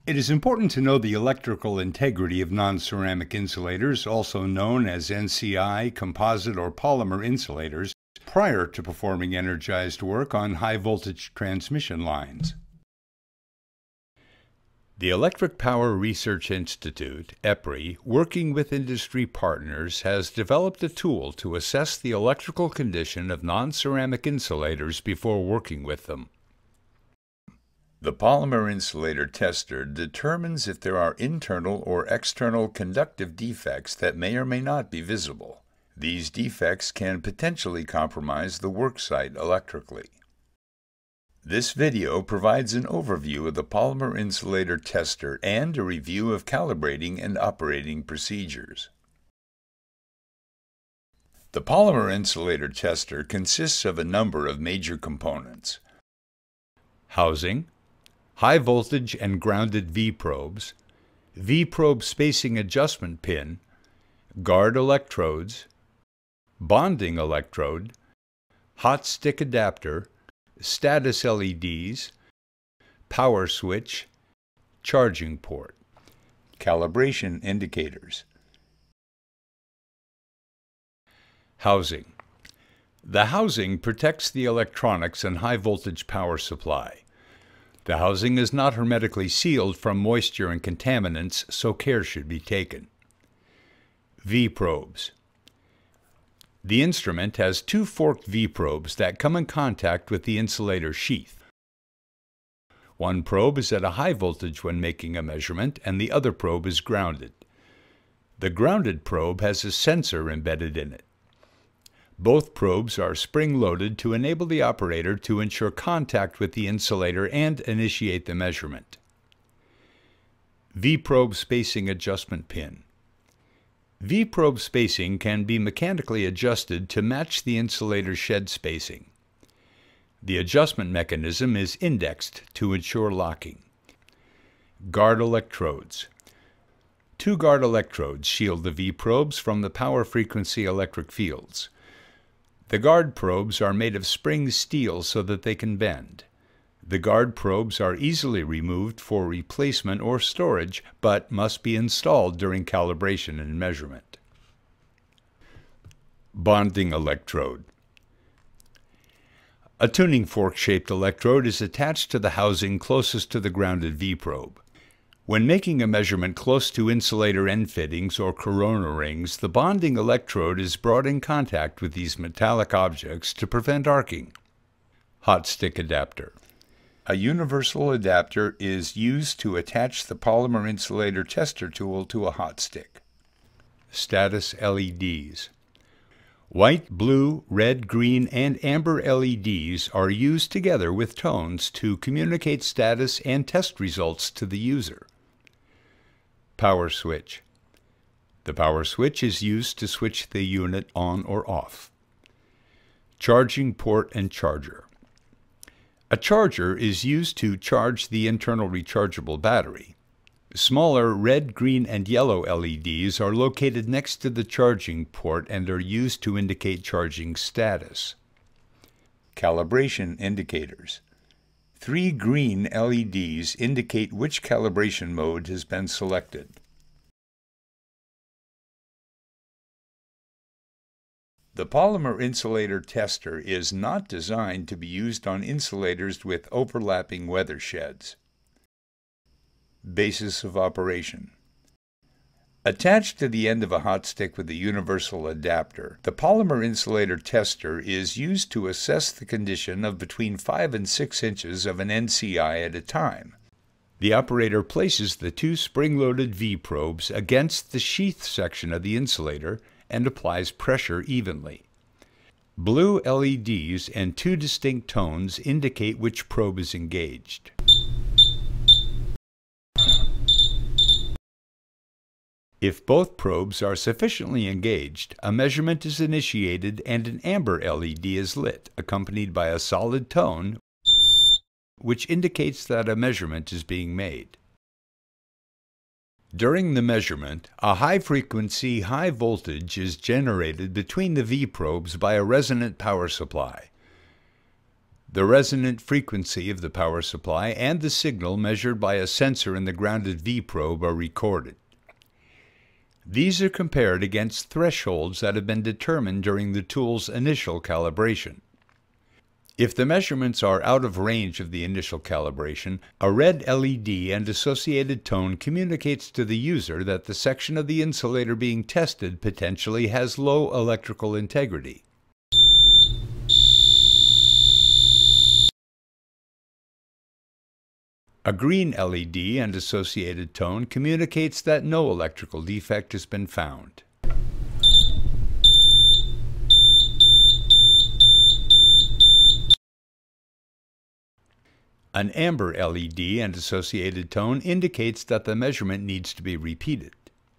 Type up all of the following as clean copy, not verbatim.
It is important to know the electrical integrity of non-ceramic insulators, also known as NCI, composite, or polymer insulators, prior to performing energized work on high-voltage transmission lines. The Electric Power Research Institute, EPRI, working with industry partners, has developed a tool to assess the electrical condition of non-ceramic insulators before working with them. The polymer insulator tester determines if there are internal or external conductive defects that may or may not be visible. These defects can potentially compromise the worksite electrically. This video provides an overview of the polymer insulator tester and a review of calibrating and operating procedures. The polymer insulator tester consists of a number of major components: housing, high voltage and grounded V-probes, V-probe spacing adjustment pin, guard electrodes, bonding electrode, hot stick adapter, status LEDs, power switch, charging port. Calibration indicators. Housing. The housing protects the electronics and high-voltage power supply. The housing is not hermetically sealed from moisture and contaminants, so care should be taken. V-probes. The instrument has two forked V-probes that come in contact with the insulator sheath. One probe is at a high voltage when making a measurement, and the other probe is grounded. The grounded probe has a sensor embedded in it. Both probes are spring-loaded to enable the operator to ensure contact with the insulator and initiate the measurement. V-probe spacing adjustment pin. V-probe spacing can be mechanically adjusted to match the insulator shed spacing. The adjustment mechanism is indexed to ensure locking. Guard electrodes. Two guard electrodes shield the V-probes from the power frequency electric fields. The guard probes are made of spring steel so that they can bend. The guard probes are easily removed for replacement or storage, but must be installed during calibration and measurement. Bonding electrode. A tuning fork-shaped electrode is attached to the housing closest to the grounded V-probe. When making a measurement close to insulator end fittings or corona rings, the bonding electrode is brought in contact with these metallic objects to prevent arcing. Hot stick adapter. A universal adapter is used to attach the polymer insulator tester tool to a hot stick. Status LEDs. White, blue, red, green, and amber LEDs are used together with tones to communicate status and test results to the user. Power switch. The power switch is used to switch the unit on or off. Charging port and charger. A charger is used to charge the internal rechargeable battery. Smaller red, green, and yellow LEDs are located next to the charging port and are used to indicate charging status. Calibration indicators. 3 green LEDs indicate which calibration mode has been selected. The polymer insulator tester is not designed to be used on insulators with overlapping weather sheds. Basis of operation. Attached to the end of a hot stick with a universal adapter, the polymer insulator tester is used to assess the condition of between 5 and 6 inches of an NCI at a time. The operator places the two spring-loaded V-probes against the sheath section of the insulator and applies pressure evenly. Blue LEDs and two distinct tones indicate which probe is engaged. If both probes are sufficiently engaged, a measurement is initiated and an amber LED is lit, accompanied by a solid tone, which indicates that a measurement is being made. During the measurement, a high-frequency, high-voltage is generated between the V-probes by a resonant power supply. The resonant frequency of the power supply and the signal measured by a sensor in the grounded V-probe are recorded. These are compared against thresholds that have been determined during the tool's initial calibration. If the measurements are out of range of the initial calibration, a red LED and associated tone communicates to the user that the section of the insulator being tested potentially has low electrical integrity. A green LED and associated tone communicates that no electrical defect has been found. An amber LED and associated tone indicates that the measurement needs to be repeated.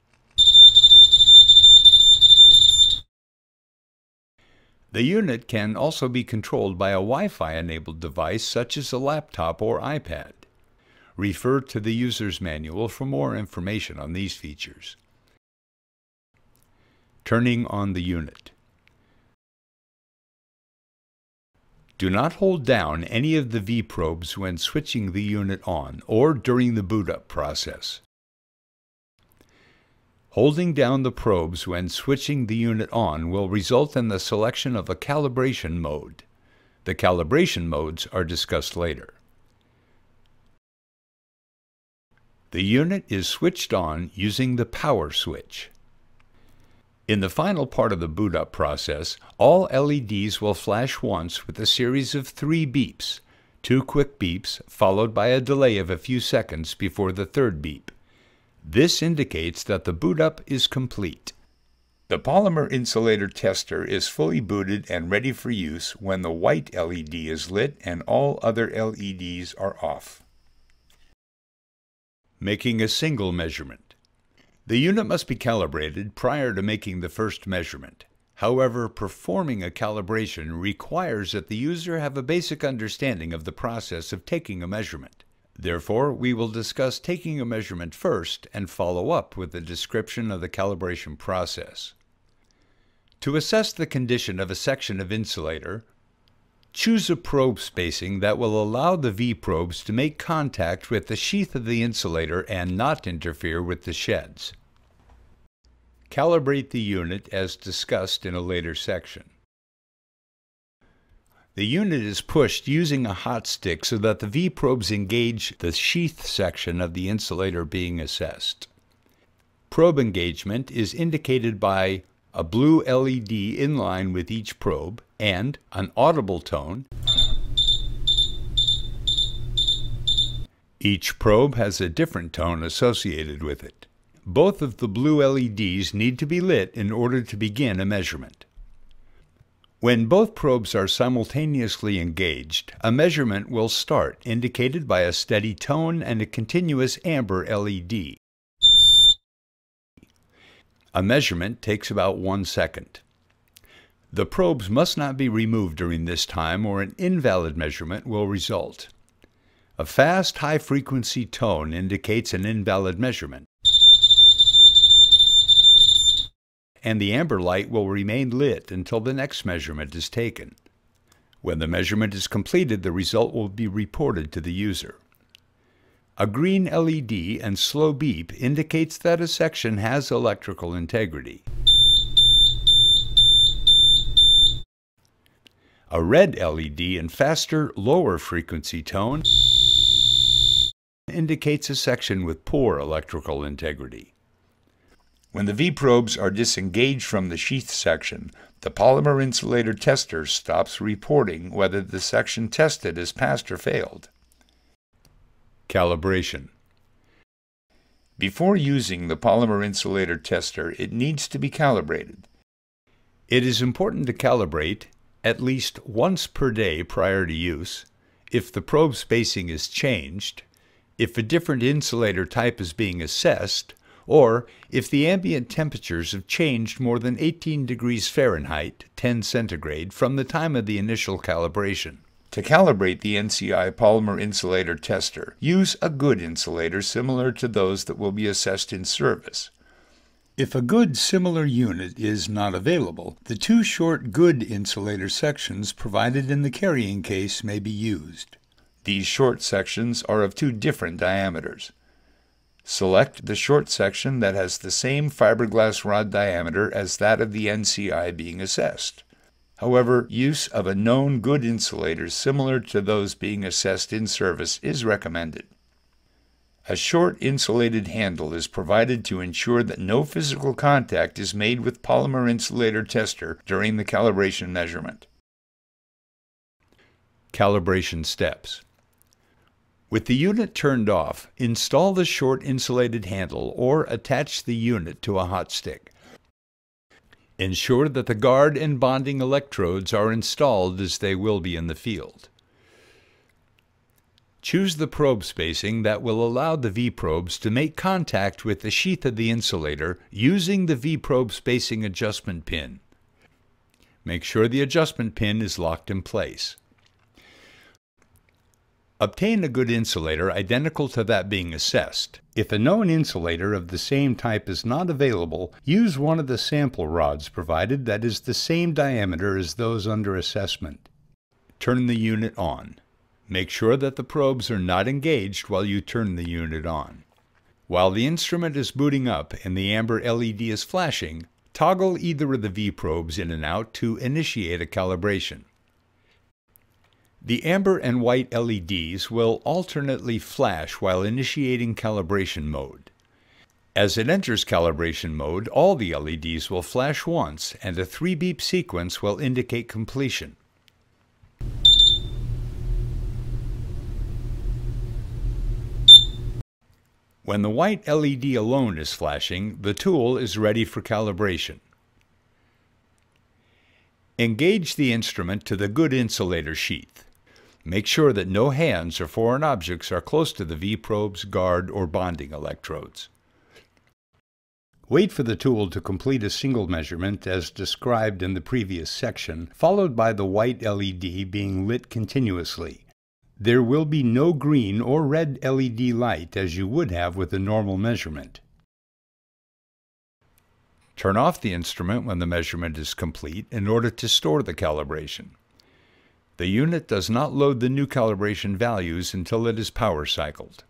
The unit can also be controlled by a Wi-Fi enabled device such as a laptop or iPad. Refer to the user's manual for more information on these features. Turning on the unit. Do not hold down any of the V-probes when switching the unit on or during the boot-up process. Holding down the probes when switching the unit on will result in the selection of a calibration mode. The calibration modes are discussed later. The unit is switched on using the power switch. In the final part of the boot-up process, all LEDs will flash once with a series of 3 beeps, 2 quick beeps followed by a delay of a few seconds before the third beep. This indicates that the boot-up is complete. The polymer insulator tester is fully booted and ready for use when the white LED is lit and all other LEDs are off. Making a single measurement. The unit must be calibrated prior to making the first measurement. However, performing a calibration requires that the user have a basic understanding of the process of taking a measurement. Therefore, we will discuss taking a measurement first and follow up with a description of the calibration process. To assess the condition of a section of insulator, choose a probe spacing that will allow the V-probes to make contact with the sheath of the insulator and not interfere with the sheds. Calibrate the unit as discussed in a later section. The unit is pushed using a hot stick so that the V-probes engage the sheath section of the insulator being assessed. Probe engagement is indicated by a blue LED in line with each probe and an audible tone. Each probe has a different tone associated with it. Both of the blue LEDs need to be lit in order to begin a measurement. When both probes are simultaneously engaged, a measurement will start, indicated by a steady tone and a continuous amber LED. A measurement takes about 1 second. The probes must not be removed during this time or an invalid measurement will result. A fast, high-frequency tone indicates an invalid measurement, and the amber light will remain lit until the next measurement is taken. When the measurement is completed, the result will be reported to the user. A green LED and slow beep indicates that a section has electrical integrity. A red LED and faster, lower frequency tone indicates a section with poor electrical integrity. When the V-probes are disengaged from the sheath section, the polymer insulator tester stops reporting whether the section tested has passed or failed. Calibration. Before using the polymer insulator tester, it needs to be calibrated. It is important to calibrate at least once per day prior to use, if the probe spacing is changed, if a different insulator type is being assessed, or if the ambient temperatures have changed more than 18 degrees Fahrenheit, 10 centigrade, from the time of the initial calibration. To calibrate the NCI polymer insulator tester, use a good insulator similar to those that will be assessed in service. If a good similar unit is not available, the two short good insulator sections provided in the carrying case may be used. These short sections are of two different diameters. Select the short section that has the same fiberglass rod diameter as that of the NCI being assessed. However, use of a known good insulator similar to those being assessed in service is recommended. A short insulated handle is provided to ensure that no physical contact is made with polymer insulator tester during the calibration measurement. Calibration steps. With the unit turned off, install the short insulated handle or attach the unit to a hot stick. Ensure that the guard and bonding electrodes are installed as they will be in the field. Choose the probe spacing that will allow the V-probes to make contact with the sheath of the insulator using the V-probe spacing adjustment pin. Make sure the adjustment pin is locked in place. Obtain a good insulator identical to that being assessed. If a known insulator of the same type is not available, use one of the sample rods provided that is the same diameter as those under assessment. Turn the unit on. Make sure that the probes are not engaged while you turn the unit on. While the instrument is booting up and the amber LED is flashing, toggle either of the V-probes in and out to initiate a calibration. The amber and white LEDs will alternately flash while initiating calibration mode. As it enters calibration mode, all the LEDs will flash once and a 3-beep sequence will indicate completion. When the white LED alone is flashing, the tool is ready for calibration. Engage the instrument to the good insulator sheath. Make sure that no hands or foreign objects are close to the V-probes, guard, or bonding electrodes. Wait for the tool to complete a single measurement as described in the previous section, followed by the white LED being lit continuously. There will be no green or red LED light as you would have with a normal measurement. Turn off the instrument when the measurement is complete in order to store the calibration. The unit does not load the new calibration values until it is power cycled.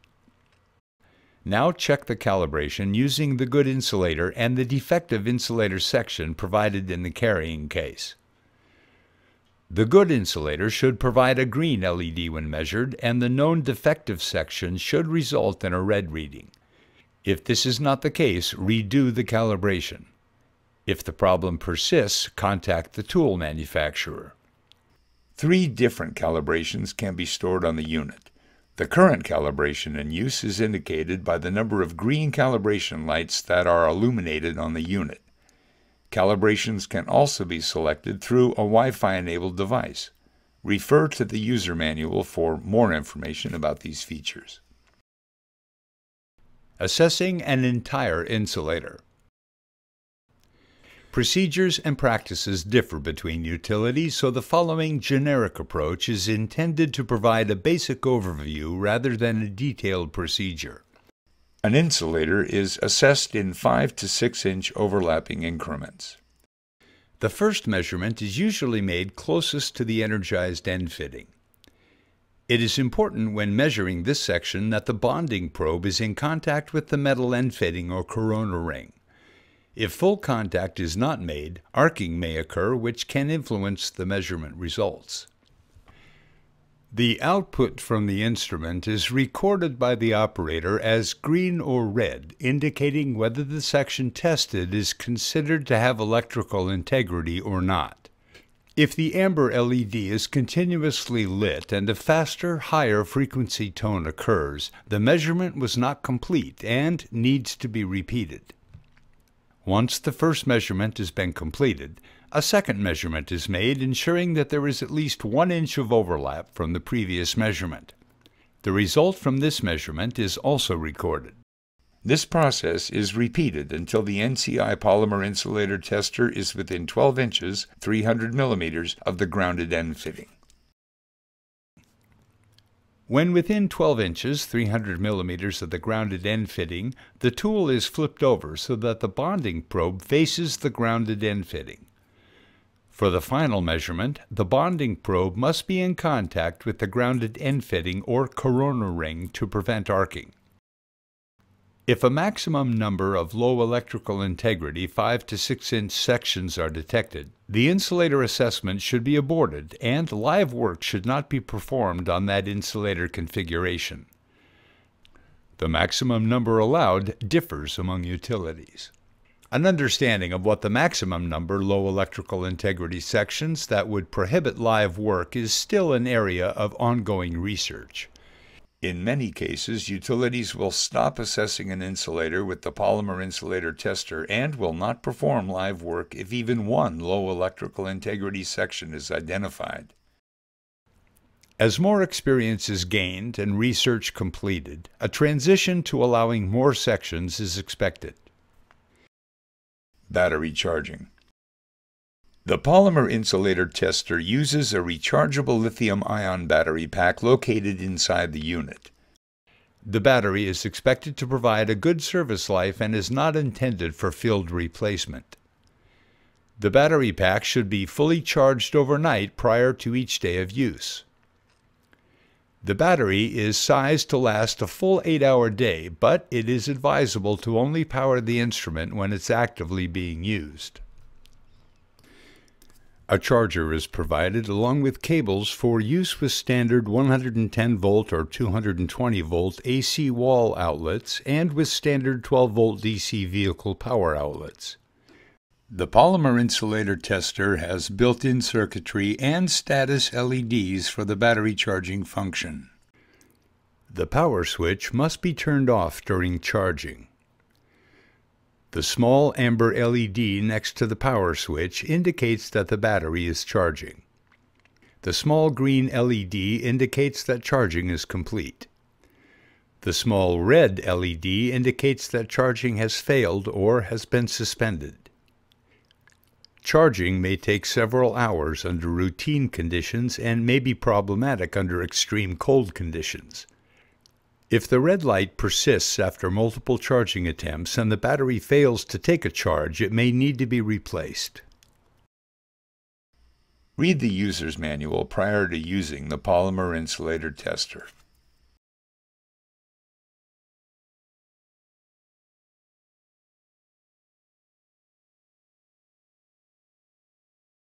Now check the calibration using the good insulator and the defective insulator section provided in the carrying case. The good insulator should provide a green LED when measured, and the known defective section should result in a red reading. If this is not the case, redo the calibration. If the problem persists, contact the tool manufacturer. 3 different calibrations can be stored on the unit. The current calibration in use is indicated by the number of green calibration lights that are illuminated on the unit. Calibrations can also be selected through a Wi-Fi enabled device. Refer to the user manual for more information about these features. Assessing an entire insulator. Procedures and practices differ between utilities, so the following generic approach is intended to provide a basic overview rather than a detailed procedure. An insulator is assessed in 5 to 6 inch overlapping increments. The first measurement is usually made closest to the energized end fitting. It is important when measuring this section that the bonding probe is in contact with the metal end fitting or corona ring. If full contact is not made, arcing may occur, which can influence the measurement results. The output from the instrument is recorded by the operator as green or red, indicating whether the section tested is considered to have electrical integrity or not. If the amber LED is continuously lit and a faster, higher frequency tone occurs, the measurement was not complete and needs to be repeated. Once the first measurement has been completed, a second measurement is made, ensuring that there is at least 1 inch of overlap from the previous measurement. The result from this measurement is also recorded. This process is repeated until the NCI polymer insulator tester is within 12 inches, 300 millimeters of the grounded end fitting. When within 12 inches, 300 millimeters of the grounded end fitting, the tool is flipped over so that the bonding probe faces the grounded end fitting. For the final measurement, the bonding probe must be in contact with the grounded end fitting or corona ring to prevent arcing. If a maximum number of low electrical integrity 5 to 6 inch sections are detected, the insulator assessment should be aborted and live work should not be performed on that insulator configuration. The maximum number allowed differs among utilities. An understanding of what the maximum number low electrical integrity sections that would prohibit live work is still an area of ongoing research. In many cases, utilities will stop assessing an insulator with the polymer insulator tester and will not perform live work if even one low electrical integrity section is identified. As more experience is gained and research completed, a transition to allowing more sections is expected. Battery charging. The polymer insulator tester uses a rechargeable lithium-ion battery pack located inside the unit. The battery is expected to provide a good service life and is not intended for field replacement. The battery pack should be fully charged overnight prior to each day of use. The battery is sized to last a full 8-hour day, but it is advisable to only power the instrument when it's actively being used. A charger is provided along with cables for use with standard 110-volt or 220-volt AC wall outlets and with standard 12-volt DC vehicle power outlets. The polymer insulator tester has built-in circuitry and status LEDs for the battery charging function. The power switch must be turned off during charging. The small amber LED next to the power switch indicates that the battery is charging. The small green LED indicates that charging is complete. The small red LED indicates that charging has failed or has been suspended. Charging may take several hours under routine conditions and may be problematic under extreme cold conditions. If the red light persists after multiple charging attempts and the battery fails to take a charge, it may need to be replaced. Read the user's manual prior to using the polymer insulator tester.